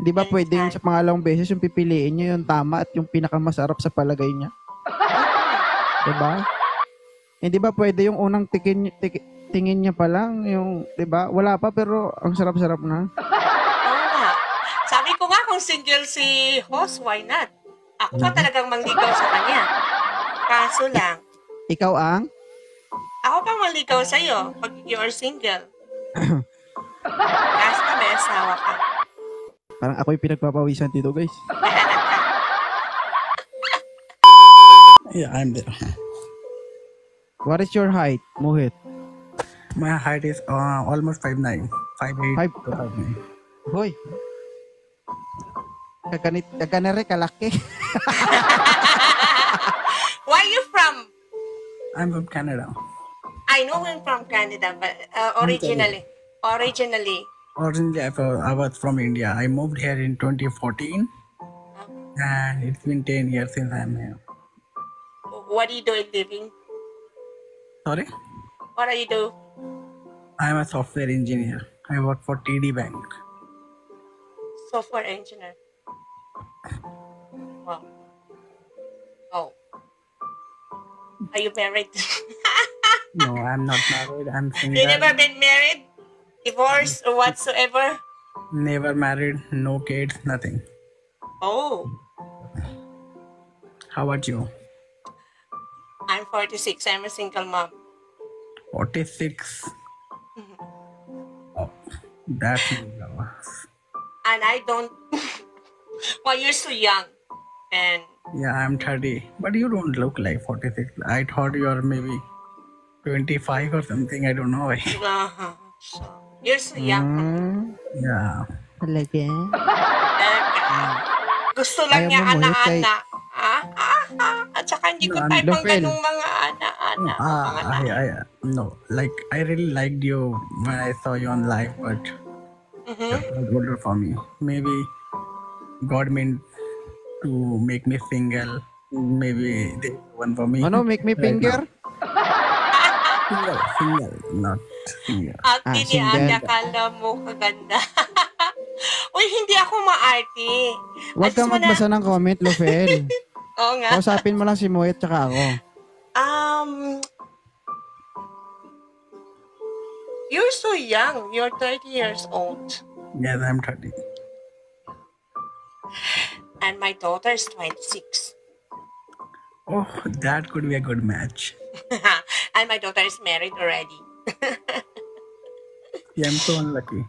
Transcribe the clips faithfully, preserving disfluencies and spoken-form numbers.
Di ba pwede yung sa pangalawang beses yung pipiliin niya yung tama at yung pinakamasarap sa palagay niya? Di ba? Hindi ba pwede yung unang tikin, tik, tingin niya pa lang, yung, di ba? Wala pa pero ang sarap-sarap na. Oo nga. Sabi ko nga kung single si host, why not? Ako pa talagang mangligaw sa kanya. Kaso lang, Ikaw ang? ako pa mangligaw sa'yo pag you're single. Kaso ka, may asawa ka. Parang ako yung pinagpapawisan dito, guys. Yeah, I'm there. What is your height, Mohit? My height is uh, almost five nine. five eight Five- to five nine. Hoy. Kaganit, kaganere, kalaki. Where are you from? I'm from Canada. I know I'm from Canada, but uh, originally, originally, Originally, I wa- I was from India. I moved here in twenty fourteen, and it's been ten years since I'm here. what do you do in living? Sorry? What do you do? I'm a software engineer. I work for T D Bank. Software engineer. Wow. Oh. Are you married? No, I'm not married. I'm single. You never been married? Divorced or whatsoever? Never married. No kids. Nothing. Oh, How about you? I'm forty-six. I'm a single mom. forty-six. Oh, that's And I don't... well, you're so young. And yeah. I'm thirty, but you don't look like forty-six. I thought you're maybe twenty-five or something. I don't know. uh, so, you're so young. Hmm, Yeah. talaga. Talaga. Gusto lang Ayaw niya mo, Mohit, kay- ana-ana. Ah, ah, ah. At saka hindi ko No, type ang Lofel. ganung mga ana-ana. Ah, Mga I, I, no, like I really liked you when I saw you on live, but Mhm. that was older for me. Maybe God meant to make me single. Maybe they one for me. Ano, make me Right finger? now. Single, single, not single. Ate Ah, ni single. Ate, akala mo kaganda. Uy, hindi ako ma-arte. Huwag I kang just wanna- magbasa ng comment, Lofel. Oo nga. Kausapin mo lang si Mohit tsaka ako. Um, you're so young. You're thirty years old. Yes, I'm thirty. And my daughter is twenty-six. Oh, that could be a good match. And my daughter is married already. Yeah, I'm so unlucky.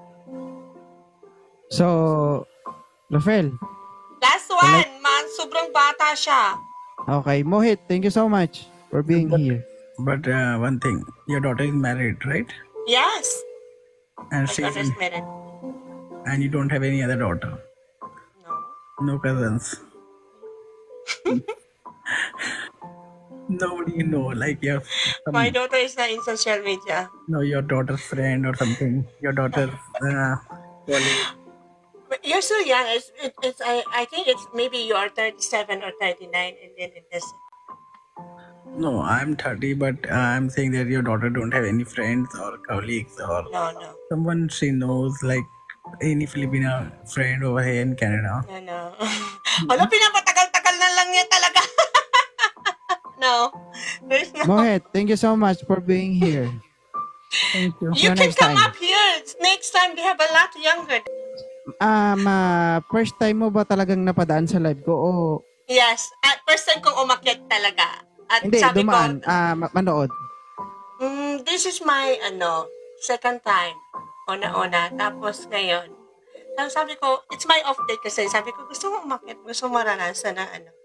So, Lofel. Last one, man. Sobrang bata siya. Okay, Mohit, thank you so much for being here. But uh, one thing, your daughter is married, right? Yes. And My she's daughter is married. and you don't have any other daughter, No. no cousins. Nobody you know, like your some, My daughter is not in social media. no, your daughter's friend or something. Your daughter's uh, colleague. But you're so young. It's, it, it's I, I think it's maybe you are thirty-seven or thirty-nine, and then it does. No, I'm thirty, but uh, I'm saying that your daughter don't have any friends or colleagues or No, no, someone she knows, like any Filipino friend over here in Canada. no, no. Ano, pinapatagal-tagal na lang niya talaga. No, there's no. Mohit, thank you so much for being here. Thank you. You you can next come time. up here. Next time they have a lot younger. Um, uh, first time mo ba talagang napadaan sa live ko? O Yes, at first time kong umakyat talaga. At hindi, sabi dumaan, ko, ah, ma- manood. mm, this is my, ano, second time. Una-una. Tapos ngayon. Tapos sabi ko, it's my off day kasi. Sabi ko, gusto mo umakyat. Gusto mo maranasan ng ano.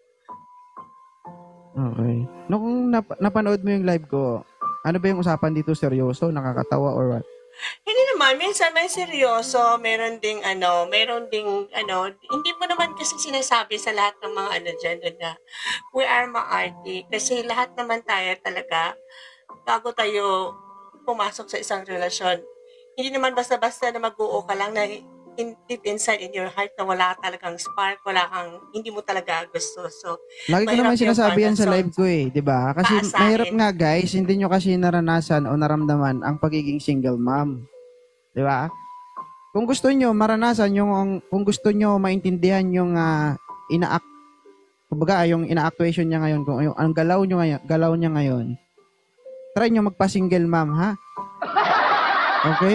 Okay. Nung nap- napanood mo yung live ko, ano ba yung usapan dito? Seryoso? Nakakatawa or what? Hindi naman, minsan may seryoso, meron ding ano, meron ding ano, hindi mo naman kasi sinasabi sa lahat ng mga ano dyan doon na we are maarte. Kasi lahat naman tayo talaga, bago tayo pumasok sa isang relasyon, hindi naman basta-basta na mag-uo ka lang na in, deep inside in your heart na wala talagang spark, wala kang, hindi mo talaga gusto. So, Lagi ko mahirap naman yung sinasabi yan sa connection. live ko eh, 'di ba? Kasi Para sa mahirap akin. nga guys, hindi nyo kasi naranasan o naramdaman ang pagiging single mom. 'Di ba? Kung gusto nyo maranasan yung, kung gusto nyo maintindihan yung uh, ina-act, kumbaga yung ina-actuation niya ngayon, kung yung ang galaw nyo ngayon, galaw niya ngayon, try nyo magpa-single ma'am, ha? Okay?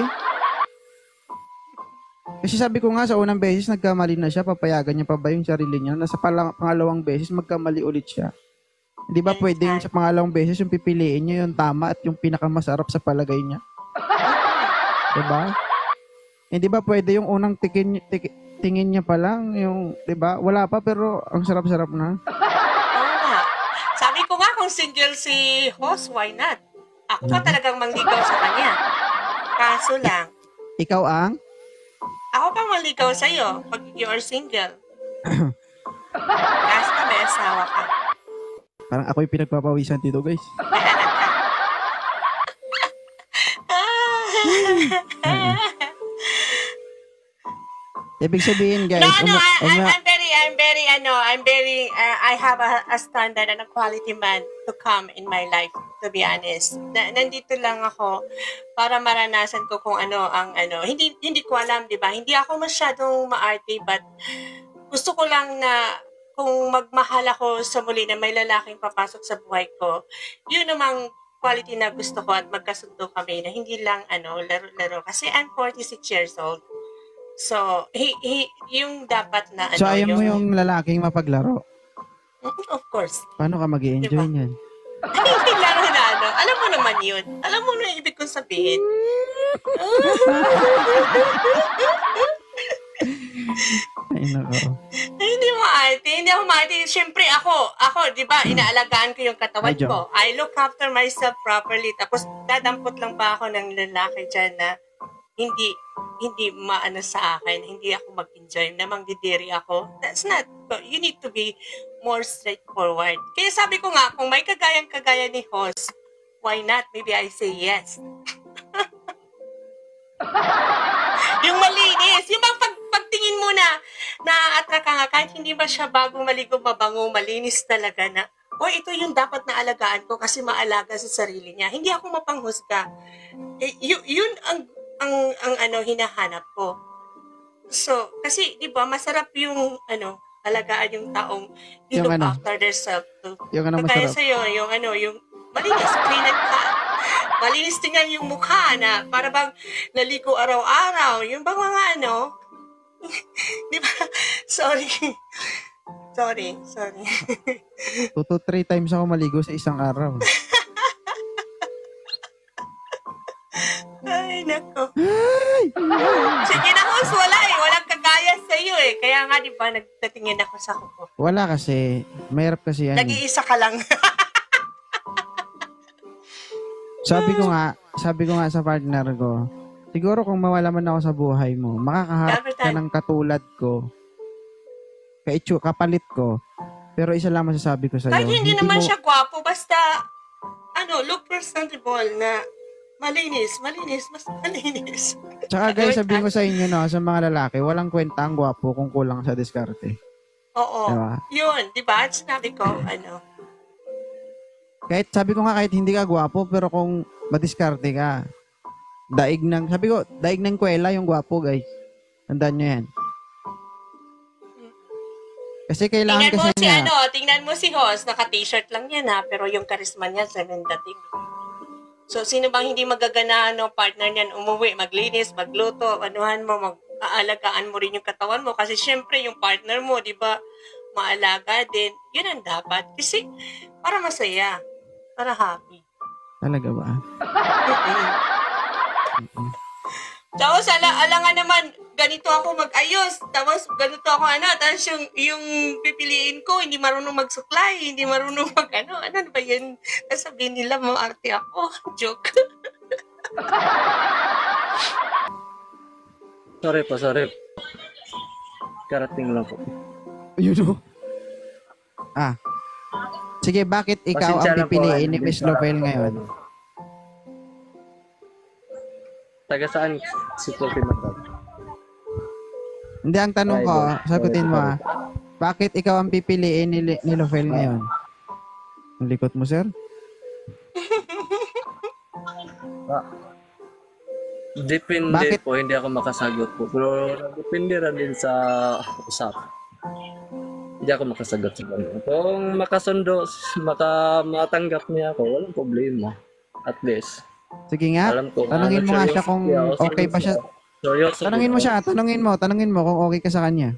Kasi sabi ko nga sa unang beses nagkamali na siya, papayagan niya pa ba yung sarili niya? Nasa palang, pangalawang beses magkamali ulit siya. Hindi ba pwede yung sa pangalawang beses yung pipiliin niya yung tama at yung pinakamasarap sa palagay niya? Diba? Hindi ba pwede yung unang tikin, tik, tingin niya pa lang, yung, diba? Wala pa pero ang sarap-sarap na. Oo nga. Sabi ko nga kung single si host, why not? Ako pa talagang mangligaw sa kanya. Kaso lang, Ikaw ang? ako pa mangligaw sa'yo pag you're single. Kaso na may asawa ka. Parang ako yung pinagpapawisan dito, guys. Ibig sabihin, guys, No, no, uma- I, I'm, uma- I'm very, I'm very, ano, I'm very, uh, I have a, a standard and a quality man to come in my life, to be honest. Na, nandito lang ako para maranasan ko kung ano ang, ano, hindi, hindi ko alam, di ba? Hindi ako masyadong maarte, but gusto ko lang na kung magmahal ako sa muli na may lalaking papasok sa buhay ko, yun namang quality na gusto ko at magkasundo kami na hindi lang, ano, laro-laro. Kasi I'm forty-six years old. So, he, he, yung dapat na ano, so ayaw mo yung lalaking mapaglaro. Of course. Paano ka mag-i-enjoy Diba? niyan? Hindi laro na ano. Alam mo naman yun. Alam mo na yung ibig kong sabihin. Ay, nako. Hindi mo ate. Hindi ako maarte. Siyempre ako, ako, di ba, inaalagaan ko yung katawan Ay, Jo. ko. I look after myself properly. Tapos, dadampot lang pa ako ng lalaki dyan na hindi hindi maano sa akin, hindi ako mag-enjoy, namang didiri ako. That's not, you need to be more straightforward. Kaya sabi ko nga, kung may kagayang-kagaya ni host, why not? Maybe I say yes. Yung malinis, yung bang pag, pagtingin mo na, na-attract ka nga, kahit hindi ba siya bagong maligo, mabango, malinis talaga na, o ito yung dapat na alagaan ko kasi maalaga sa sarili niya. Hindi ako mapanghusga. Eh, y- yun ang ang ang ano hinahanap ko. So, kasi 'di ba masarap yung ano, alagaan yung taong you Yung look ano? after themselves to. Yung ano Kaya masarap? sa'yo, yung ano, yung malinis, clean at ka. Malinis tingnan yung mukha na para bang naligo araw-araw. Yung bang mga ano, 'di ba? Sorry. Sorry, sorry. Two to three times ako maligo sa isang araw. Ay, nako. Sige na, host, wala eh. Walang kagaya sa iyo eh. Kaya nga, di ba, nagtatingin ako sa kuko. Wala kasi. Mahirap kasi yan. eh. Nag-iisa ka lang. Sabi ko nga, sabi ko nga sa partner ko, siguro kung mawala man ako sa buhay mo, makakaharap ka ng katulad ko. Kaitsu, kapalit ko. Pero isa lang masasabi ko sa iyo. Kahit hindi naman mo, siya gwapo, basta, ano, look presentable na malinis, malinis, mas malinis. Tsaka guys, sabihin ko sa inyo, no, sa mga lalaki, walang kwenta ang gwapo kung kulang sa diskarte. Oo. Diba? Yun, di ba? At sinabi ko, ano, Kahit, sabi ko nga, kahit hindi ka gwapo, pero kung madiskarte ka, daig ng, sabi ko, daig ng kwela yung gwapo, guys. Tandaan nyo yan. Kasi kailangan tingnan mo kasi si niya, ano, tingnan mo si host, naka-t-shirt lang yan ha, pero yung karisma niya, seven dating. So, sino bang hindi magagana, no, partner niyan, umuwi, maglinis, magluto, anuhan mo, mag-aalagaan mo rin yung katawan mo. Kasi syempre, yung partner mo, di ba, maalaga din. Yun ang dapat. Kasi, para masaya. Para happy. talaga ba? Tapos, ala, ala nga naman, ganito ako mag-ayos. Tapos, ganito ako, ano, tapos yung, yung pipiliin ko, hindi marunong mag-supply, hindi marunong mag, ano, ano ba yun? Sabihin nila, maarte ako. Joke. Sorry po, sorry. Karating lang po. Yun o. Ah. Sige, bakit ikaw Pasensya ang na po, pipiliin ni ano, Miss para- Lopel ngayon? Taga saan si Sophie Matab? Hindi, ang tanong ko, Ay, sagutin mo sorry. ah. Bakit ikaw ang pipiliin ni, ni Lopel ngayon? Ang likot mo, sir? Ah, Depende Bakit? po, hindi ako makasagot po. Pero depende rin din sa usap. Hindi ako makasagot sa ganun. Kung makasundo, maka, matanggap niya ako, walang problema. At least, Sige nga, alam ko. tanungin mo nga siya seryoso kung siya, o okay ba siya. seryoso. Seryoso Tanungin mo po. siya, tanungin mo, tanungin mo kung okay ka sa kanya.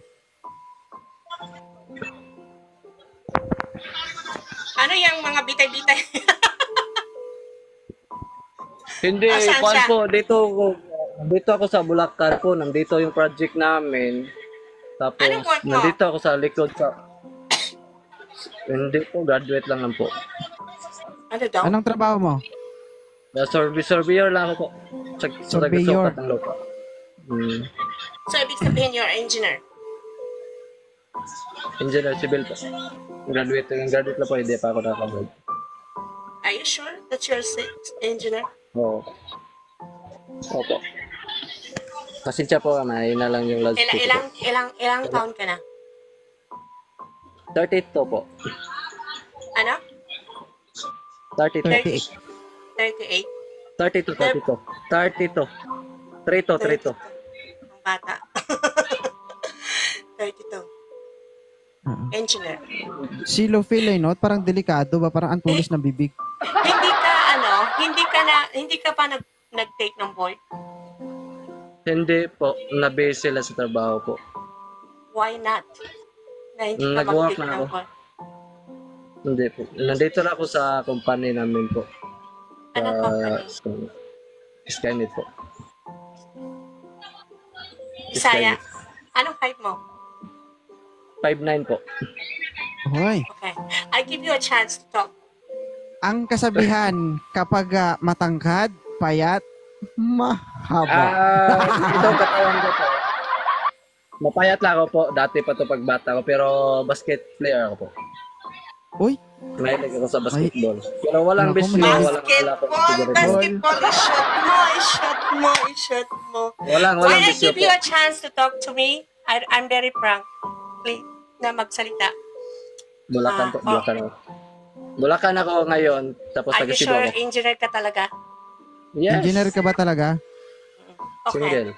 Ano yung mga bitay-bitay? Hindi, Ah, saan kwan siya? po, dito, dito ako sa Bulacan po, nandito yung project namin. Tapos, Anong work mo? nandito ako sa likod sa... Hindi po, graduate lang lang po. Ano daw? Anong trabaho mo? Uh, survey, surveyor lang ako po. Sa, sa Surveyor. taga-sukat ng lupa. Hmm. So, ibig sabihin you're engineer. Engineer civil po. Graduate, graduate lang po, hindi pa ako nakakabag. Are you sure that you're a engineer? Oo. Opo. Pasensya po, mahina na lang yung Ilang, loudspeaker. ilang, ilang, ilang taon ka na? thirty-two po. Ano? thirty-two. thirty-eight. thirty-eight? thirty-two, thirty-two. thirty-two. thirty-two, thirty-two. Ang bata. thirty-two. Oo. Engineer. Si Lofil, eh, no? Parang delikado ba? Parang antulis ng bibig. Hindi ka, ano, hindi ka na, hindi ka pa nag, nag-take ng board? Hindi po, na-base sila sa trabaho po. Why not? Na hindi ka Nag-work mag-take na ng ako. board. Hindi po. Nandito na ako sa company namin po. Sa Anong company? sa- Skynet po. Bisaya. Anong height mo? five nine po. Hoy, Okay. I give you a chance to talk. ang kasabihan kapag ah, matangkad, payat, mahaba. Ah, ito katawan ko po. Mapayat lang ako po. Dati pa to pagbata ko. Pero basket player ako po. Uy, Mahilig ako sa basketball. Pero walang Naku, bisyo. may- Walang wala po. Basketball, basketball, i-shot mo, i-shot mo, i-shot mo. Walang, Why walang I bisyo give po. you a chance to talk to me? I, I'm very frank. Please, na magsalita. Bulacan po. Ah, Bulacan ako. Bulacan ako ngayon. Tapos Are you taga-Cebu sure ako. engineer ka talaga? Yes. engineer ka ba talaga? Okay. Single.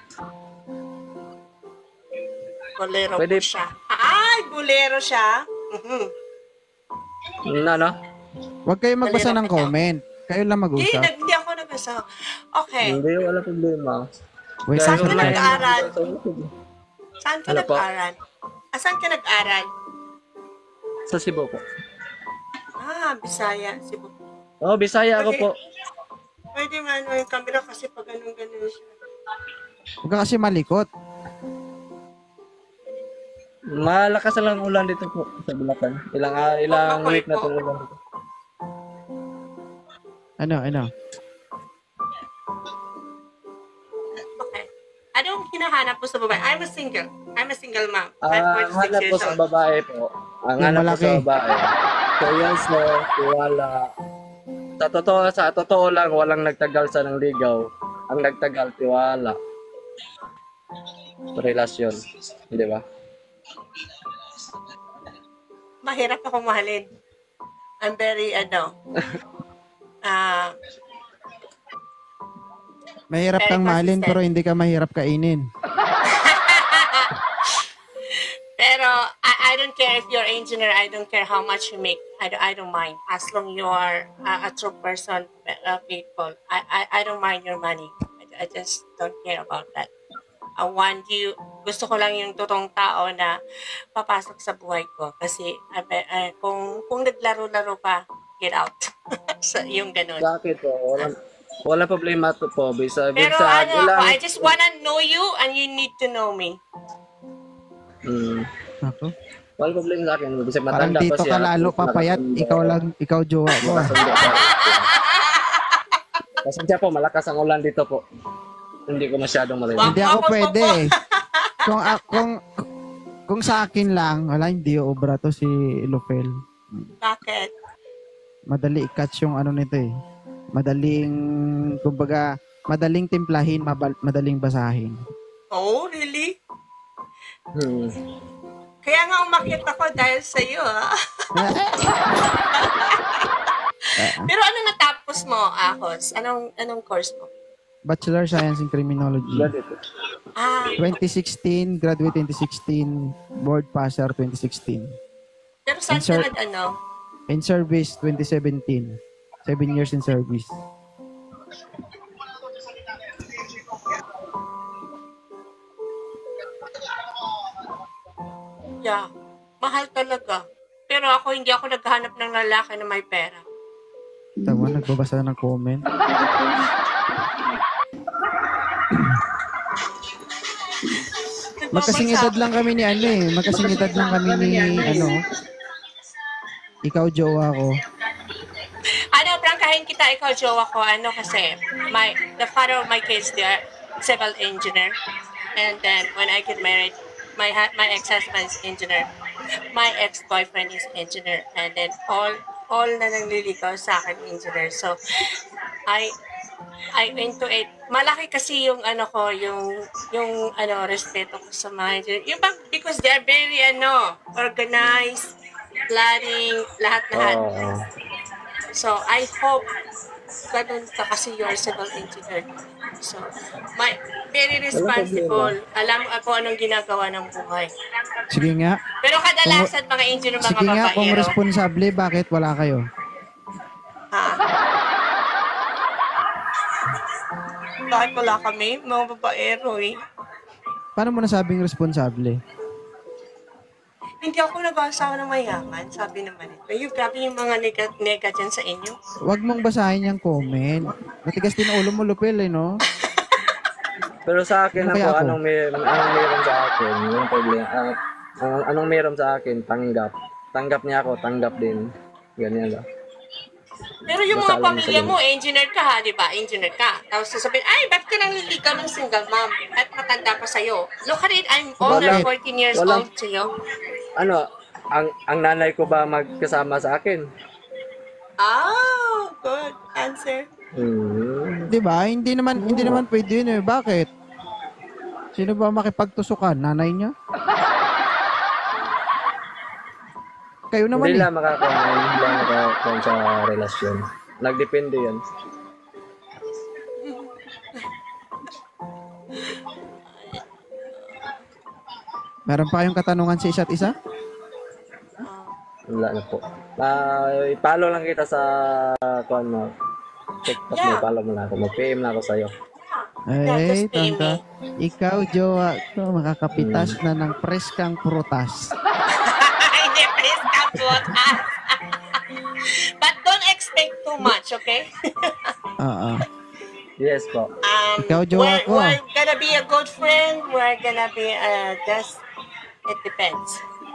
Bolero Pwede- po siya. Ay, bolero siya. Mhm. Na, no? Huwag kayo magbasa Malinaw ng ka daw. comment. Kayo lang Hindi, mag-usap. nag- hindi ako nabasa. Okay. Hindi, wala problema. Wait, Saan saan ka ka Dahil- nag-aaral? Saan ka Ano po? nag-aral? Ah, saan ka nag-aral? Sa Cebu po. Ah, Bisaya. Cebu. Oh, Bisaya ako Okay. po. Pwede man yung camera kasi pag ganun-ganun siya. Huwag ka kasi malikot. Malakas na lang ulan dito po sa Bulacan. Ilang ah, ilang Oh, week na po. itong ulan dito. Ano, ano? Okay. Anong hinahanap mo sa babae? I'm a single. I'm a single mom. I'm Ah, ang forty-six hanap ko years sa old. babae po. Ang Yung hanap ko malaki. sa babae. Seryoso, tiwala. Sa totoo, sa totoo lang, walang nagtagal sa ng ligaw. Ang nagtagal, tiwala. Relasyon. Hindi ba? Mahirap ako mahalin. I'm very, ano, ah, Mahirap Very kang mahalin consistent. pero hindi ka mahirap kainin. pero I, I don't care if you're engineer. I don't care how much you make. I, don't- I don't mind. As long you are uh, a true person, uh, faithful. I, I, I don't mind your money. I, I just don't care about that. I want you, gusto ko lang yung totoong tao na papasok sa buhay ko. Kasi uh, uh, kung, kung naglaro-laro pa, get out. so, yung ganun. Bakit po? Walang, walang problema to po. Bisa, Pero bisa, ano ako, ilang, I just wanna know you and you need to know me. Hmm. Ako. Walang problema sa akin. Bisa, Parang matanda pa dito siya. ka lalo Tapos papayat. nakasundo. Ikaw lang, ikaw jowa ko. ah. Nakasundo pa. Pasensya po, malakas ang ulan dito po. Hindi ko masyadong marinig. Hindi ako pwede eh. Kung, ah, kung, kung sa akin lang, wala, hindi obra to si Lofel. Bakit? Madali i-catch yung ano nito eh. Madaling, kumbaga, madaling timplahin, mabal, madaling basahin. Oh, really? Hmm. Kaya nga umakit ako dahil sa iyo, ah. Pero ano natapos mo, Ahos? Anong anong course mo? Bachelor Science in Criminology. Ganito. Ah, twenty sixteen, graduate twenty sixteen, board passer twenty sixteen. pero saan Insert- ka nag, ano? In service twenty seventeen. Seven years in service. Yeah. Mahal talaga. Pero ako, hindi ako naghahanap ng lalaki na may pera. Tawa, nagbabasa ng comment. Magkasing edad lang kami ni ano eh. Magkasing edad lang kami ni ano. Ikaw, jowa ko. Ano, prangkahin kita, ikaw, jowa ko. Ano kasi, my, the father of my kids, they are civil engineer. And then, when I get married, my hu- my ex-husband is engineer. My ex-boyfriend is engineer. And then, all all na nangliligaw sa akin, engineer. So, I, I into it. Malaki kasi yung ano ko, yung, yung ano, respeto ko sa mga engineer. Yung bang, because they are very, ano, organized, planning, lahat-lahat. Oo. So, I hope ganun ka kasi you're civil engineer. So, my, very responsible. Alam ako anong ginagawa ng buhay. Sige nga. Pero kadalasan mga engineer, mga Sige nga, kung babaero. responsable, bakit wala kayo? Ha? Bakit wala kami? Mga babaero eh. Paano mo nasabing responsable? Hindi ako nag-asawa ng mayaman, sabi naman ito. Yung grabe yung mga nega, nega dyan sa inyo. Huwag mong basahin yung comment. Matigas din ang ulo mo, Lupil, eh, no? Pero sa akin Ano ako, kaya ako? anong may anong meron sa akin, yung problema. ah, ah, anong meron sa akin, tanggap. Tanggap niya ako, tanggap din. Ganyan lang. Pero yung Basta mga alam mo pamilya sa mo, engineer ka ha, di ba? Engineer ka. Tapos sasabihin, ay, ba't ka nangliligaw ng single mom? At matanda pa sa'yo. Look at it, I'm older, Bakit? fourteen years Walang- old sa'yo. Ano, ang ang nanay ko ba magkasama sa akin? Ah, good answer. Hmm. Di ba? Hindi naman, hindi naman pwede yun, eh. Bakit? Sino ba makipagtusukan? Nanay niya? Kayo naman, Hindi eh. lang makakakuha, hindi lang makakakuha sa relasyon. Nagdepende yan. Meron pa kayong katanungan sa isa't isa? Wala na po. Ah, i-follow lang kita sa kuan mo. TikTok mo, Yeah. follow mo na ako. Mag-P M na ako sa'yo. Ay, just pay tanda. Ikaw, jowa ko, makakapitas na ng preskang prutas. Hindi, please come to us. But don't expect too much, okay? Oo. Yes po. Um, Ikaw, jowa we're, ko. we're gonna be a good friend. We're gonna be, uh, just, it depends.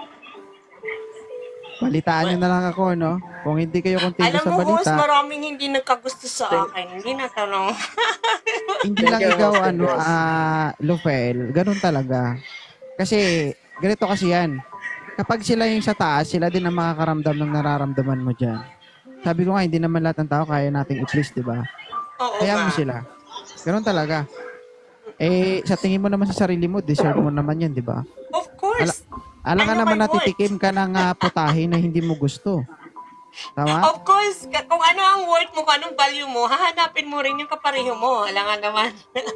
Balitaan nyo na lang ako, no? Kung hindi kayo kontento Alam sa mo, host, balita, maraming hindi nagkagusto sa akin. Hindi na tanong. hindi lang Thank you, ikaw, Host, ano, yes. ah, Lufel, ganun talaga. Kasi, ganito kasi yan. Kapag sila yung sa taas, sila din ang makakaramdam ng nararamdaman mo dyan. Sabi ko nga, hindi naman lahat ng tao kaya nating i-please, di ba? Oo Kaya nga. mo sila. Ganun talaga. Eh, sa tingin mo naman sa sarili mo, deserve mo naman yan, di ba? Of course. Alam ka Ano naman my natitikim ka ng uh, putahe na hindi mo gusto. Tama? Of course, ka- kung ano ang worth mo, kung anong value mo, hahanapin mo rin yung kapareho mo. Alam nga naman.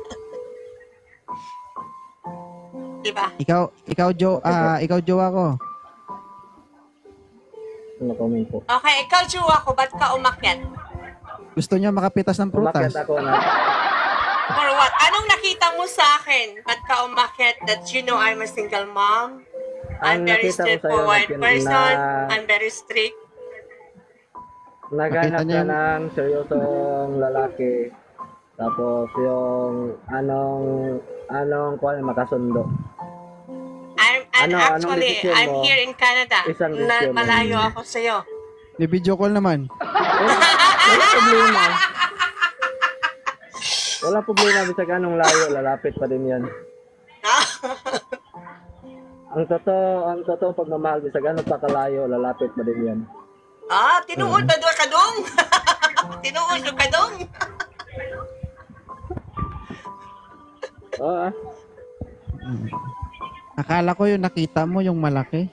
Diba? Ikaw, ikaw Jo, ah, ikaw jowa ko. Ano comment po? Okay, ikaw, Jowa ko, ba't ka umakyat? Gusto niya makapitas ng prutas. Umakyat ako na. For what? Anong nakita mo sa akin? Ba't ka umakyat that you know I'm a single mom? I'm Ang very nakita ko sa'yo, straightforward nagkin- person. na- I'm very strict. Naghanap Nakita niya ka yung- ng seryosong lalaki. Tapos yung anong anong kuan makasundo. I'm, I'm Ano, anong actually, decision I'm mo? here in Canada. Isang Na, decision mo. malayo ako sa'yo. May video call naman. Wala problema. Wala problema bisag anong layo, lalapit pa din 'yan. Ang totoo, ang totoo pagmamahal bisag anong pa kalayo, lalapit pa din 'yan. Ah, tinuod ba doon ka dong? Tinuod doon ka dong? Oo. ah. Akala ko yung nakita mo yung malaki.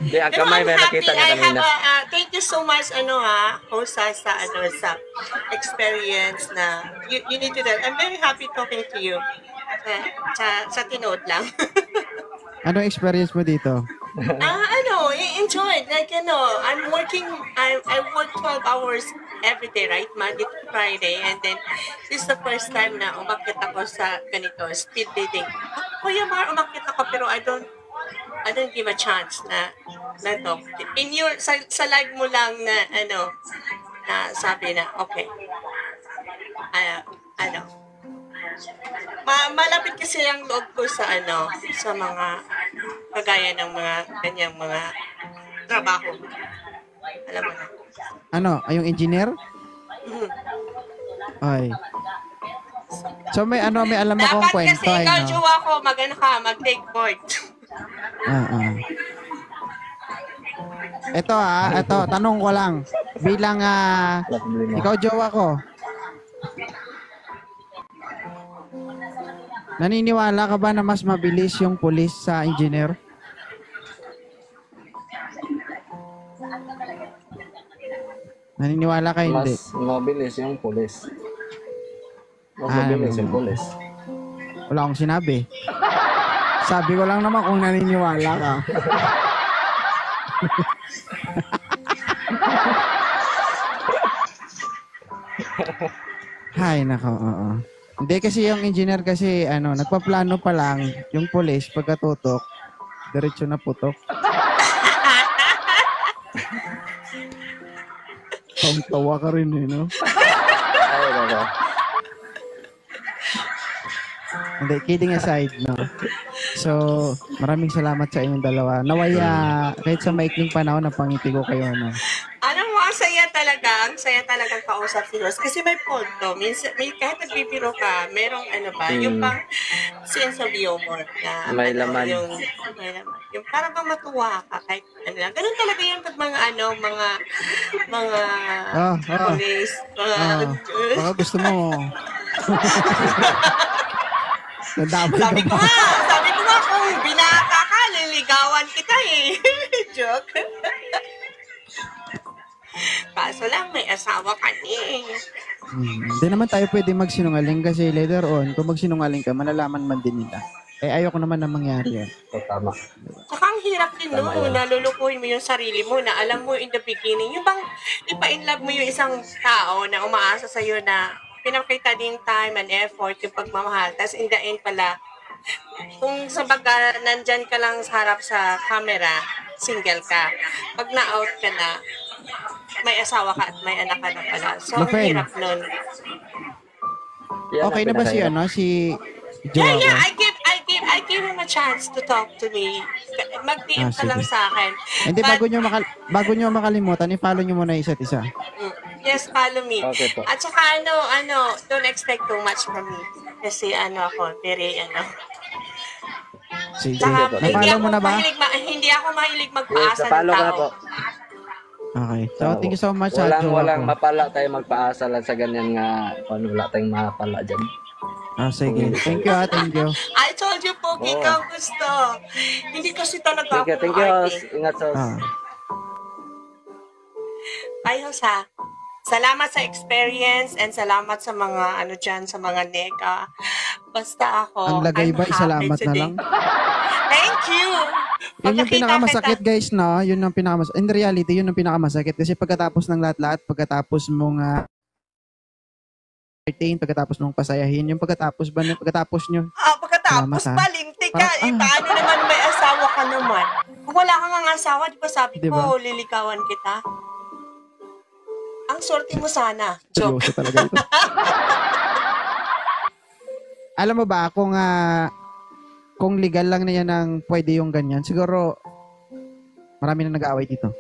Di, ang Pero kamay I'm may happy. nakita niya I have kanina. a, uh, thank you so much, ano ha, Hosa, sa, ano, sa experience na you, you need to do. I'm very happy talking to you. Sa, sa, sa tinood lang. Anong experience mo dito? Ah, ano, I enjoyed. Like, ano, I'm working, I, I work twelve hours every day, right? Monday to Friday. And then, this is the first time na umakit ako sa ganito, speed dating. Kuya Mar, umakit ako, pero I don't, I don't give a chance na, na to. In your, sa, sa live mo lang na, ano, na sabi na, okay, ah, ano, Ma malapit kasi ang loob ko sa ano, sa mga kagaya ng mga kanyang mga trabaho. Alam mo na. Ano? Ay, yung engineer? Mhm. Ay. So may ano, may alam akong Dapat kwento kasi ay ikaw, no. jowa ko, mag-ano ka, mag-take board. Ah, ah. Ito ah, ito, tanong ko lang. Bilang ah, Wala problema. ikaw jowa ko. Naniniwala ka ba na mas mabilis yung pulis sa engineer? Naniniwala ka hindi? Mas mabilis yung pulis. Mas Ah, mabilis ano? yung pulis. Wala akong sinabi. Sabi ko lang naman kung naniniwala ka. Hay, nako, oo. Hindi kasi yung engineer kasi, ano, nagpaplano pa lang, yung police, pagkatutok, diretso na putok. Tawa ka rin eh, no? Ay, baba. Hindi, kidding aside, no? So, maraming salamat sa inyong dalawa. Nawaya, kahit sa maikling panahon, napangiti ko kayo, no? Alam mo, ang saya talaga, ang saya talagang kausap si Ross. Kasi may punto. Minsan, may, kahit nagbibiro ka, merong ano ba, Hmm. yung pang sense of humor na May ano, laman. Yung, may laman. Yung parang bang matuwa ka kahit ano lang. Ganun talaga yung pag mga ano, mga mga Ah, ah. police, mga Ah, baka gusto mo. Nadamay sabi ka ko ba? nga, sabi ko nga kung binata ka, liligawan kita eh. Joke. Kaso lang, may asawa ka eh. Hmm, Hindi naman tayo pwede magsinungaling kasi later on, kung magsinungaling ka, malalaman man din nila. Eh, ayoko naman na mangyari yan. So, tama. Saka ang hirap din Tama no, yan. nalulukuhin mo yung sarili mo na alam mo in the beginning, yung bang ipa-in love mo yung isang tao na umaasa sa'yo na pinakita din time and effort yung pagmamahal. Tapos in the end pala, kung sa baga nandyan ka lang sa harap sa camera, single ka. Pag na-out ka na, may asawa ka at may anak ka na pala. So, ang Lafen. hirap nun. Yan Okay ang na ba si pinakahirap. ano, si Yeah, Jowa yeah, ko? I give, I give, I give him a chance to talk to me. Mag-D M Ah, ka lang sige. sa akin. Hindi, But- bago nyo, makal- bago nyo makalimutan, i-follow nyo muna isa't isa. Mm. Yes, follow me. Okay po. At saka ano, ano, don't expect too much from me. Kasi ano ako, very ano. Sige. Saka po. hindi Na-follow ako mo na ba? mahilig, ma- hindi ako mahilig Yes, magpaasa ng napalo ko na tao. po. Okay. So, thank you so much sa Walang, Jowa walang ko. mapala tayo magpaasa lang sa ganyan nga. Ano, wala tayong mapala dyan. Ah, sige. Thank you, ah. Thank you. I told you, Pogi, Oo. ikaw gusto. Hindi kasi talaga Thank you, ako thank you, maarte. Hos. Ingat, Hos. Ah. Bye, Hos, ha? Salamat sa experience and salamat sa mga ano dyan, sa mga nega. Basta ako, Ang lagay I'm ba, happy salamat na today. lang? Thank you! Yun yung Pagkakita pinakamasakit, kita- guys, no? Yun yung pinakamasakit. In reality, yun yung pinakamasakit. Kasi pagkatapos ng lahat-lahat, pagkatapos mong uh, entertain, pagkatapos mong pasayahin, yung pagkatapos ba, pagkatapos nyo, Ah, pagkatapos Salamat, ha? balintik ka, Parang, eh, ah. paano naman may asawa ka naman? Kung wala kang nga asawa, di ba sabi Di ba? ko, liligawan kita? Ang swerte mo sana. Joke. seryoso talaga ito. Alam mo ba, kung, ah, kung legal lang na yan ang pwede yung ganyan, siguro, marami na nag-aaway dito.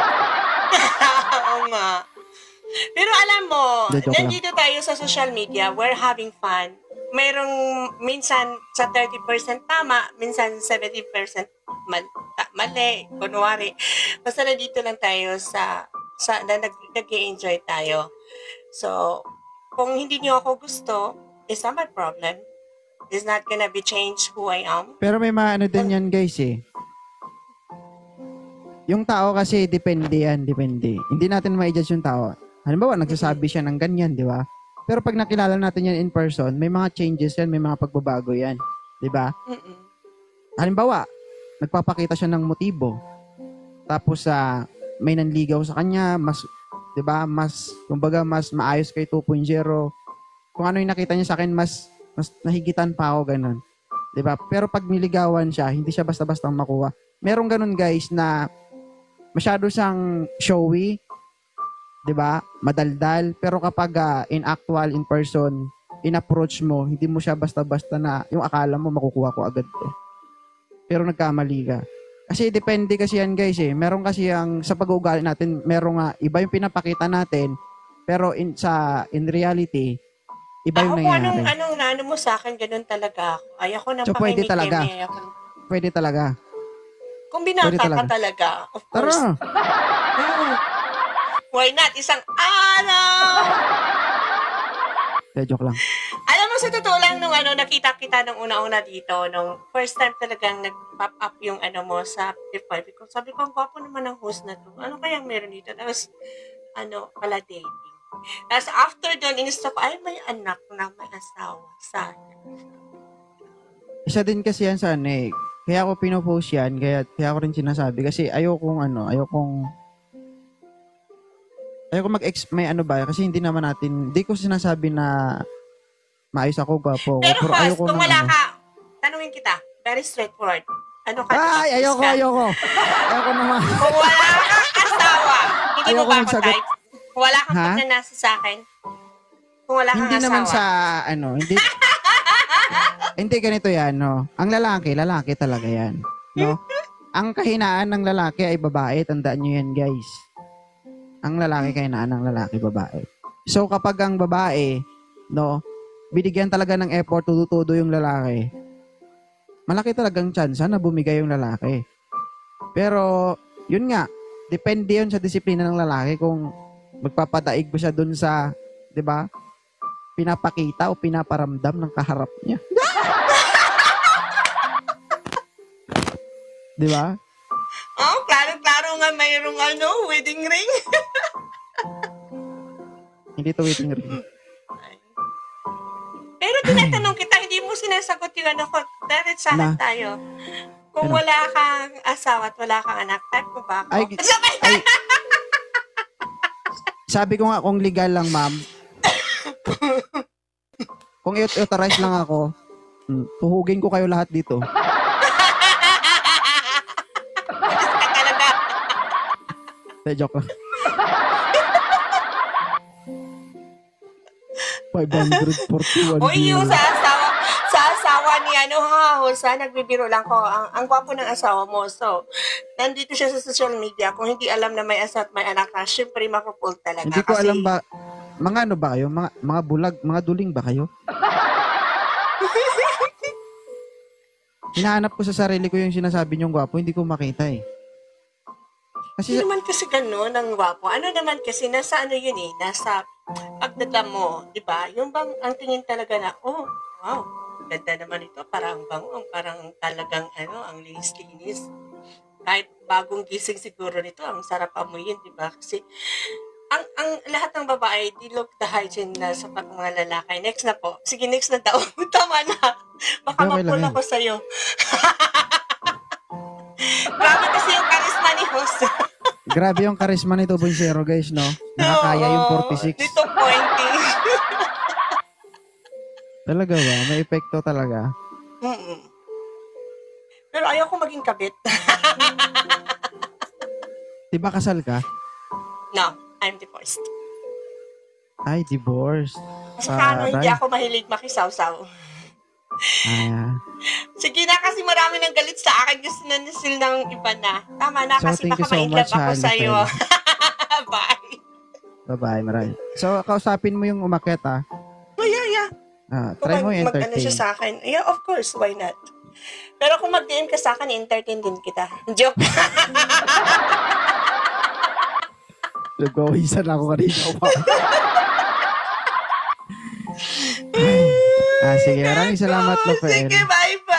Oo nga. Pero alam mo, Hindi, joke lang. nandito tayo sa social media, we're having fun. Mayroong minsan sa thirty percent tama, minsan seventy percent mal, ta, mali, kunwari. Basta nandito lang tayo sa, sa na nag, nag-enjoy tayo. So, kung hindi niyo ako gusto, it's not my problem. It's not gonna be change who I am. Pero may mga ano din yan, guys, eh. Yung tao kasi, depende yan, depende. Hindi natin ma-judge yung tao. Halimbawa, nagsasabi siya ng ganyan, di ba? Pero pag nakilala natin yan in person, may mga changes yan, may mga pagbabago yan. Di ba? Mm-mm. Halimbawa, nagpapakita siya ng motibo. Tapos, sa may nanligaw sa kanya, mas, di ba, mas, kumbaga, mas maayos kay two point oh. Kung ano yung nakita niya sa akin, mas, mas nahigitan pa ako, ganun. Di ba? Pero pag niligawan siya, hindi siya basta-basta makuha. Merong ganun, guys, na masyado siyang showy, 'di ba? Madaldal, pero kapag uh, in actual, in person, in-approach mo, hindi mo siya basta-basta na yung akala mo makukuha ko agad to. Pero nagkamali ka. Kasi depende kasi yan, guys, eh. Meron kasi ang sa pag-uugali natin, meron nga iba yung pinapakita natin, pero in sa in reality, iba yung Ako kung anong, nangyayari. anong nano mo sa akin, ganun talaga ako. Ayoko nang So, pwede pakimikim talaga. eh. Ayoko. Pwede talaga. Kung binata Pwede ka talaga. talaga, of course. Tara! Mm. Why not? Isang araw! Eh, joke lang. Alam mo, sa totoo lang, nung ano, nakita kita nung una-una dito, nung first time talagang nag-pop up yung ano mo sa P five, ko, sabi ko, ang gwapo naman ang host na to. Ano kayang meron dito? Tapos, ano, pala dating. Tapos after doon, inistok ko, ay, may anak na, may asawa. Sana. Isa din kasi yan sa ano eh. Kaya ako pinopost yan, kaya, kaya ako rin sinasabi. Kasi ayokong ano, ayokong ayoko mag-ex, may ano ba, kasi hindi naman natin, hindi ko sinasabi na maayos ako, gwapo ako. Pero, Pero host, ayoko kung ng wala ano. ka, tanungin kita, very straightforward. Ano ka? Ay, ayoko, ka? ayoko. Ayoko naman. Kung wala kang asawa, hindi mo Ayoko ba ako magsagot. type? Kung wala kang Ha? pagnanasa sa akin, kung wala kang Hindi asawa. naman sa, ano, hindi, hindi ganito yan, no. Ang lalaki, lalaki talaga yan. No? Ang kahinaan ng lalaki ay babae. Tandaan nyo yan, guys. Ang lalaki, kahinaan ng lalaki, babae. So, kapag ang babae, no, binigyan talaga ng effort, tudo-tudo yung lalaki, malaki talagang chance na bumigay yung lalaki. Pero, yun nga, depende yun sa disiplina ng lalaki kung magpapadaig ba siya dun sa, di ba, pinapakita o pinaparamdam ng kaharap niya. Di ba? Oh, klaro-klaro nga mayroong ano, wedding ring. Hindi to waiting ring. Pero tinatanong kita, hindi mo sinasagot yung ano ko. Diretsahan Na? tayo. Kung Ano? wala kang asawa at wala kang anak, type mo ba ako? Ay, Sabay ay, sabi ko nga kung legal lang, ma'am. Kung i-authorize lang ako, hmm, tuhugin ko kayo lahat dito. ka talaga. Hindi, joke lang. five hundred forty-one Uy, yung views. sa asawa, sa asawa ni ano ha, Hosa, nagbibiro lang ko. Ang, ang gwapo ng asawa mo. So, nandito siya sa social media. Kung hindi alam na may asawa at may anak ka, syempre mapupul talaga. Hindi ko Kasi- alam ba, mga ano ba kayo? Mga, mga bulag, mga duling ba kayo? Hinahanap ko sa sarili ko yung sinasabi niyong gwapo, hindi ko makita eh. Kasi, Hindi naman kasi gano'n ang gwapo. Ano naman kasi, nasa ano yun eh, nasa pagdadam mo, di ba? Yung bang, ang tingin talaga na, oh, wow, ganda naman ito, parang bango, parang talagang, ano, ang linis-linis. Kahit bagong gising siguro nito, ang sarap amuyin, di ba? Kasi, ang ang lahat ng babae, di look the hygiene na sa pag mga lalaki. Next na po. Sige, next na daw. Tama na. Baka Okay lang mapul yan. ako sa'yo. Grabe kasi yung charisma ni host. grabe yung charisma ni two point oh guys, no? Nakakaya yung Oo, forty-six. Dito pointing. Talaga ba? May epekto talaga. Mm-mm. Pero ayaw ko maging kabit. Di ba kasal ka? No, I'm divorced. Ay, divorce. Kasi ano, hindi Aray. ako mahilig makisaw-saw. Ah, Sige na, kasi marami nang galit sa akin. Gusto na nisil ng iba na. Tama na, So, kasi thank baka you so ma-inlove much, ako Halle sa'yo. Fel. Bye. bye-bye, marami. So, kausapin mo yung umakyat, ah. Oh, yeah, yeah. Ah, Kung try mo mag- mag-ano i-entertain. siya sa akin, yeah, of course, why not? Pero kung mag-D M ka sa akin, entertain din kita. Joke. Nag-awisan ako kanina. ah, sige, maraming salamat, Lofael. Sige, bye-bye.